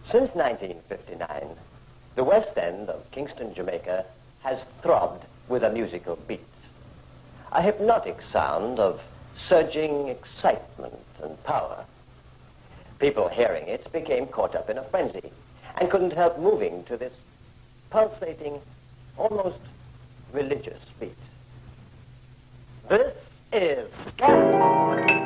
Since 1959, the West End of Kingston, Jamaica has throbbed with a musical beat. A hypnotic sound of surging excitement and power. People hearing it became caught up in a frenzy and couldn't help moving to this pulsating, almost religious beat. This is Kat